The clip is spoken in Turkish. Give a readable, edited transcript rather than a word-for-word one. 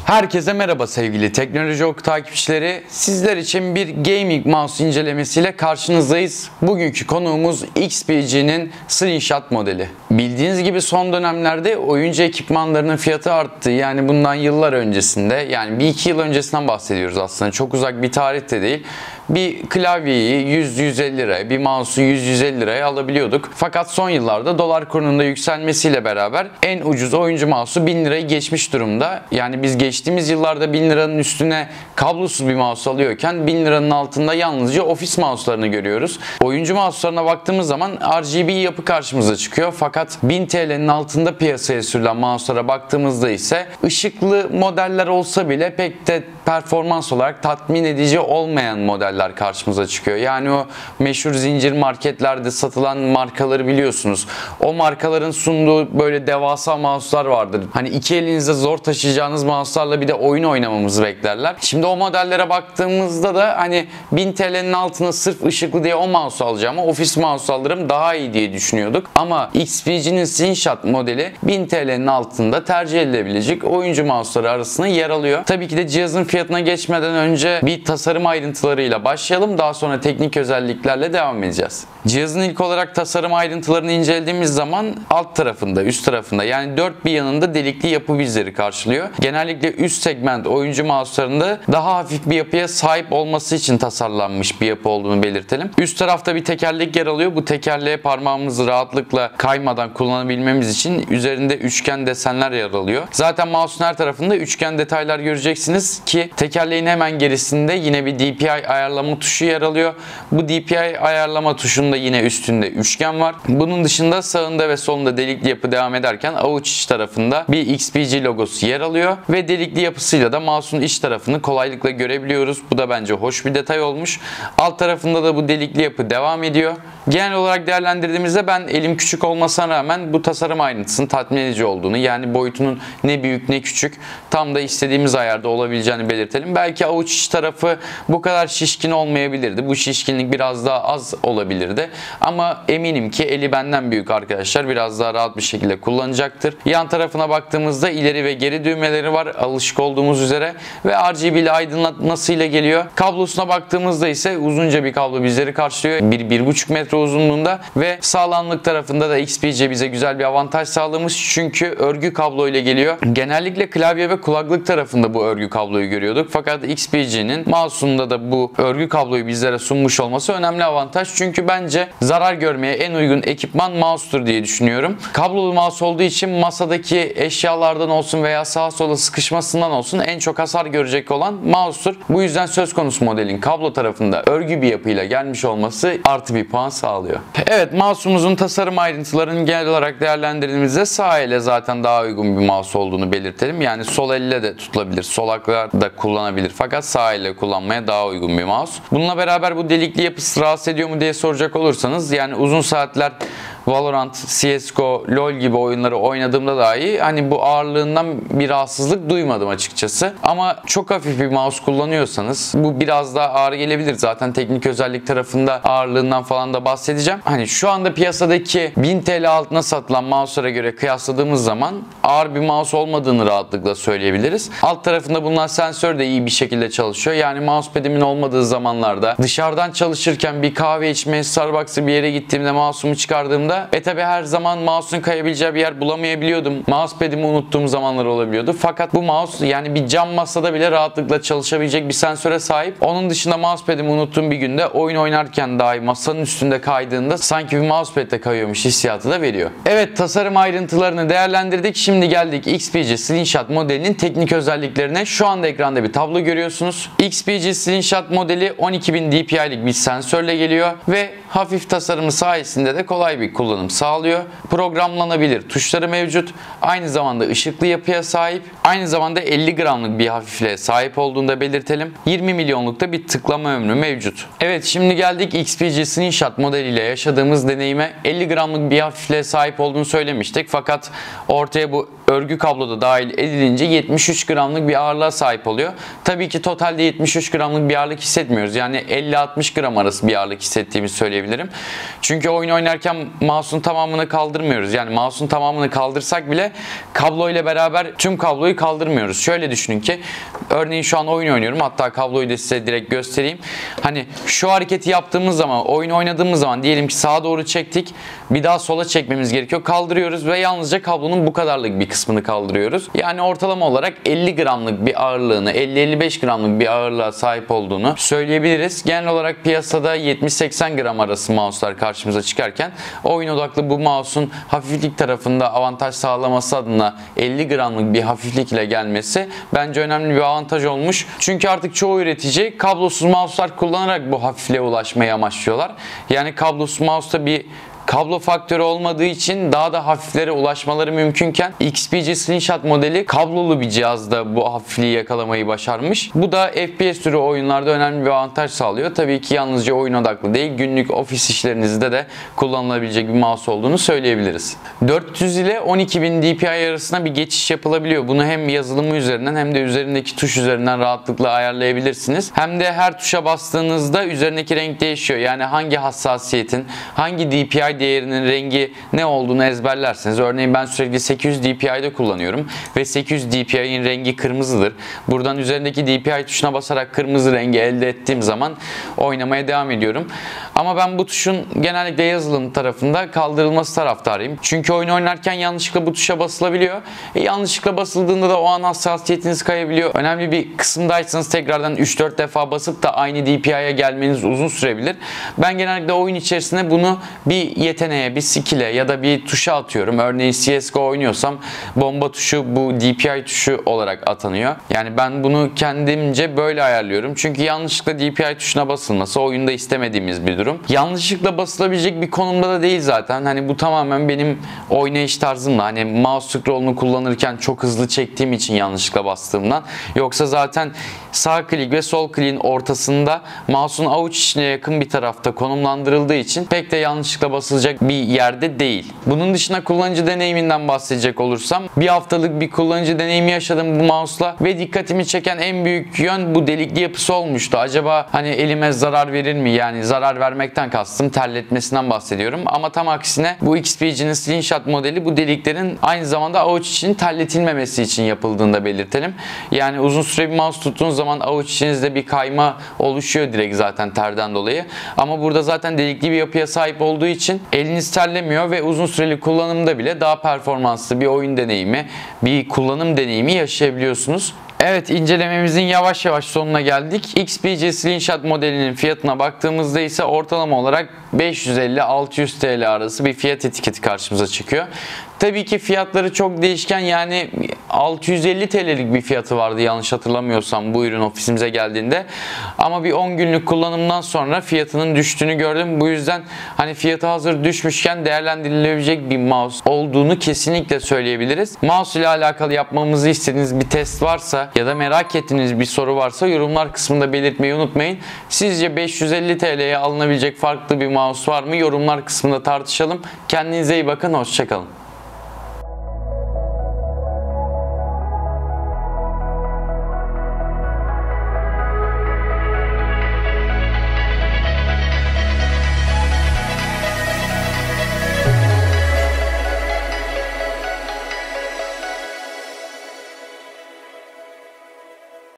Herkese merhaba sevgili Teknoloji Oku takipçileri. Sizler için bir gaming mouse incelemesiyle karşınızdayız. Bugünkü konuğumuz XPG'nin Slingshot modeli. Bildiğiniz gibi son dönemlerde oyuncu ekipmanlarının fiyatı arttı. Yani bundan yıllar öncesinde, yani 1-2 yıl öncesinden bahsediyoruz aslında. Çok uzak bir tarihte değil. Bir klavyeyi 100-150 liraya, bir mouse'u 100-150 liraya alabiliyorduk. Fakat son yıllarda dolar kurunun da yükselmesiyle beraber en ucuz oyuncu mouse'u 1000 lirayı geçmiş durumda. Yani biz geçtiğimiz yıllarda 1000 liranın üstüne kablosuz bir mouse alıyorken 1000 liranın altında yalnızca ofis mouse'larını görüyoruz. Oyuncu mouse'larına baktığımız zaman RGB yapı karşımıza çıkıyor. Fakat 1000 TL'nin altında piyasaya sürülen mouse'lara baktığımızda ise ışıklı modeller olsa bile pek de performans olarak tatmin edici olmayan modeller karşımıza çıkıyor. Yani o meşhur zincir marketlerde satılan markaları biliyorsunuz. O markaların sunduğu böyle devasa mouse'lar vardır. Hani iki elinizde zor taşıyacağınız mouse'larla bir de oyun oynamamızı beklerler. Şimdi o modellere baktığımızda da hani 1000 TL'nin altına sırf ışıklı diye o mouse alacağım, ofis mouse alırım daha iyi diye düşünüyorduk. Ama XPG'nin Slingshot modeli 1000 TL'nin altında tercih edilebilecek oyuncu mouse'ları arasında yer alıyor. Tabii ki de cihazın fiyatına geçmeden önce bir tasarım ayrıntılarıyla başlayalım. Daha sonra teknik özelliklerle devam edeceğiz. Cihazın ilk olarak tasarım ayrıntılarını incelediğimiz zaman alt tarafında, üst tarafında yani dört bir yanında delikli yapı bizleri karşılıyor. Genellikle üst segment oyuncu mouse'larında daha hafif bir yapıya sahip olması için tasarlanmış bir yapı olduğunu belirtelim. Üst tarafta bir tekerlek yer alıyor. Bu tekerleğe parmağımızı rahatlıkla kaymadan kullanabilmemiz için üzerinde üçgen desenler yer alıyor. Zaten mouse'un her tarafında üçgen detaylar göreceksiniz ki tekerleğin hemen gerisinde yine bir DPI ayarlama tuşu yer alıyor. Bu DPI ayarlama tuşunda yine üstünde üçgen var. Bunun dışında sağında ve solunda delikli yapı devam ederken avuç iç tarafında bir XPG logosu yer alıyor ve delikli yapısıyla da mouse'un iç tarafını kolaylıkla görebiliyoruz. Bu da bence hoş bir detay olmuş. Alt tarafında da bu delikli yapı devam ediyor. Genel olarak değerlendirdiğimizde ben elim küçük olmasına rağmen bu tasarım ayrıntısının tatmin edici olduğunu, yani boyutunun ne büyük ne küçük tam da istediğimiz ayarda olabileceğini belirtelim. Belki avuç iç tarafı bu kadar şişkin olmayabilirdi. Bu şişkinlik biraz daha az olabilirdi. Ama eminim ki eli benden büyük arkadaşlar biraz daha rahat bir şekilde kullanacaktır. Yan tarafına baktığımızda ileri ve geri düğmeleri var alışık olduğumuz üzere ve RGB ile aydınlatmasıyla geliyor. Kablosuna baktığımızda ise uzunca bir kablo bizleri karşılıyor. 1-1,5 metre uzunluğunda ve sağlamlık tarafında da XPG bize güzel bir avantaj sağlamış. Çünkü örgü kablo ile geliyor. Genellikle klavye ve kulaklık tarafında bu örgü kabloyu görüyorduk. Fakat XPG'nin mouse'unda da bu örgü kabloyu bizlere sunmuş olması önemli avantaj. Çünkü bence zarar görmeye en uygun ekipman mouse'tur diye düşünüyorum. Kablolu mouse olduğu için masadaki eşyalardan olsun veya sağa sola sıkışmasından olsun en çok hasar görecek olan mouse'tur. Bu yüzden söz konusu modelin kablo tarafında örgü bir yapıyla gelmiş olması artı bir puan sağlıyor. Evet, mouse'umuzun tasarım ayrıntılarını genel olarak değerlendirdiğimizde sağ elle zaten daha uygun bir mouse olduğunu belirtelim. Yani sol elle de tutulabilir, sol ayakla da kullanabilir fakat sağ elle kullanmaya daha uygun bir mouse. Bununla beraber bu delikli yapısı rahatsız ediyor mu diye soracak olursanız, yani uzun saatler Valorant, CSGO, LoL gibi oyunları oynadığımda dahi hani bu ağırlığından bir rahatsızlık duymadım açıkçası. Ama çok hafif bir mouse kullanıyorsanız bu biraz daha ağır gelebilir. Zaten teknik özellik tarafında ağırlığından falan da bahsedeceğim. Hani şu anda piyasadaki 1000 TL altına satılan mouse'lara göre kıyasladığımız zaman ağır bir mouse olmadığını rahatlıkla söyleyebiliriz. Alt tarafında bulunan sensör de iyi bir şekilde çalışıyor. Yani mousepad'imin olmadığı zamanlarda dışarıdan çalışırken bir kahve içmeye, Starbucks'a bir yere gittiğimde mouse'umu çıkardığımda tabi her zaman mouse'un kayabileceği bir yer bulamayabiliyordum. Mousepad'imi unuttuğum zamanlar olabiliyordu. Fakat bu mouse yani bir cam masada bile rahatlıkla çalışabilecek bir sensöre sahip. Onun dışında mousepad'imi unuttuğum bir günde oyun oynarken dahi masanın üstünde kaydığında sanki bir mousepad'de kayıyormuş hissiyatı da veriyor. Evet, tasarım ayrıntılarını değerlendirdik. Şimdi geldik XPG Slingshot modelinin teknik özelliklerine. Şu anda ekranda bir tablo görüyorsunuz. XPG Slingshot modeli 12.000 dpi'lik bir sensörle geliyor ve hafif tasarımı sayesinde de kolay bir kullanım sağlıyor. Programlanabilir tuşları mevcut. Aynı zamanda ışıklı yapıya sahip. Aynı zamanda 50 gramlık bir hafifliğe sahip olduğunu da belirtelim. 20 milyonlukta bir tıklama ömrü mevcut. Evet, şimdi geldik XPG Slingshot modeliyle yaşadığımız deneyime. 50 gramlık bir hafifliğe sahip olduğunu söylemiştik. Fakat ortaya bu örgü kabloda dahil edilince 73 gramlık bir ağırlığa sahip oluyor. Tabii ki totalde 73 gramlık bir ağırlık hissetmiyoruz. Yani 50-60 gram arası bir ağırlık hissettiğimizi söyleyebiliriz. söyleyebilirim. Çünkü oyun oynarken mouse'un tamamını kaldırmıyoruz. Yani mouse'un tamamını kaldırsak bile kablo ile beraber tüm kabloyu kaldırmıyoruz. Şöyle düşünün ki örneğin şu an oyun oynuyorum. Hatta kabloyu da size direkt göstereyim. Hani şu hareketi yaptığımız zaman, oyun oynadığımız zaman diyelim ki sağa doğru çektik. Bir daha sola çekmemiz gerekiyor. Kaldırıyoruz ve yalnızca kablonun bu kadarlık bir kısmını kaldırıyoruz. Yani ortalama olarak 50 gramlık bir ağırlığını, 50-55 gramlık bir ağırlığa sahip olduğunu söyleyebiliriz. Genel olarak piyasada 70-80 gram arası mouse'lar karşımıza çıkarken oyun odaklı bu mouse'un hafiflik tarafında avantaj sağlaması adına 50 gramlık bir hafiflik ile gelmesi bence önemli bir avantaj olmuş. Çünkü artık çoğu üretici kablosuz mouse'lar kullanarak bu hafifliğe ulaşmayı amaçlıyorlar. Yani kablosuz mouse'ta bir kablo faktörü olmadığı için daha da hafiflere ulaşmaları mümkünken XPG Slingshot modeli kablolu bir cihazda bu hafifliği yakalamayı başarmış. Bu da FPS türü oyunlarda önemli bir avantaj sağlıyor. Tabii ki yalnızca oyun odaklı değil, günlük ofis işlerinizde de kullanılabilecek bir mouse olduğunu söyleyebiliriz. 400 ile 12.000 DPI arasında bir geçiş yapılabiliyor. Bunu hem yazılımı üzerinden hem de üzerindeki tuş üzerinden rahatlıkla ayarlayabilirsiniz. Hem de her tuşa bastığınızda üzerindeki renk değişiyor. Yani hangi hassasiyetin, hangi DPI değerinin rengi ne olduğunu ezberlerseniz, örneğin ben sürekli 800 DPI'de kullanıyorum ve 800 DPI'nin rengi kırmızıdır. Buradan üzerindeki DPI tuşuna basarak kırmızı rengi elde ettiğim zaman oynamaya devam ediyorum. Ama ben bu tuşun genellikle yazılım tarafında kaldırılması taraftarıyım. Çünkü oyun oynarken yanlışlıkla bu tuşa basılabiliyor. Yanlışlıkla basıldığında da o an hassasiyetiniz kayabiliyor. Önemli bir kısımdaysanız tekrardan 3-4 defa basıp da aynı DPI'ye gelmeniz uzun sürebilir. Ben genellikle oyun içerisinde bunu bir yeteneğe, bir skill'e ya da bir tuşa atıyorum. Örneğin CSGO oynuyorsam bomba tuşu bu DPI tuşu olarak atanıyor. Yani ben bunu kendimce böyle ayarlıyorum. Çünkü yanlışlıkla DPI tuşuna basılması oyunda istemediğimiz bir durum. Yanlışlıkla basılabilecek bir konumda da değil zaten. Hani bu tamamen benim oynayış tarzımla. Hani mouse scroll'unu kullanırken çok hızlı çektiğim için yanlışlıkla bastığımdan. Yoksa zaten sağ klik ve sol kliğin ortasında mouse'un avuç içine yakın bir tarafta konumlandırıldığı için pek de yanlışlıkla basılacak bir yerde değil. Bunun dışında kullanıcı deneyiminden bahsedecek olursam, bir haftalık bir kullanıcı deneyimi yaşadım bu mouse'la ve dikkatimi çeken en büyük yön bu delikli yapısı olmuştu. Acaba hani elime zarar verir mi? Yani zarar vermekten kastım terletmesinden bahsediyorum. Ama tam aksine bu XPG'nin Slingshot modeli bu deliklerin aynı zamanda avuç için terletilmemesi için yapıldığını da belirtelim. Yani uzun süre bir mouse tuttuğunuz zaman avuç içinizde bir kayma oluşuyor direkt zaten terden dolayı. Ama burada zaten delikli bir yapıya sahip olduğu için eliniz terlemiyor ve uzun süreli kullanımda bile daha performanslı bir oyun deneyimi, bir kullanım deneyimi yaşayabiliyorsunuz. Evet, incelememizin yavaş yavaş sonuna geldik. XPG Slingshot modelinin fiyatına baktığımızda ise ortalama olarak 550-600 TL arası bir fiyat etiketi karşımıza çıkıyor. Tabii ki fiyatları çok değişken, yani 650 TL'lik bir fiyatı vardı yanlış hatırlamıyorsam bu ürün ofisimize geldiğinde. Ama bir 10 günlük kullanımdan sonra fiyatının düştüğünü gördüm. Bu yüzden hani fiyatı hazır düşmüşken değerlendirilebilecek bir mouse olduğunu kesinlikle söyleyebiliriz. Mouse ile alakalı yapmamızı istediğiniz bir test varsa ya da merak ettiğiniz bir soru varsa yorumlar kısmında belirtmeyi unutmayın. Sizce 550 TL'ye alınabilecek farklı bir mouse var mı? Yorumlar kısmında tartışalım. Kendinize iyi bakın, hoşça kalın.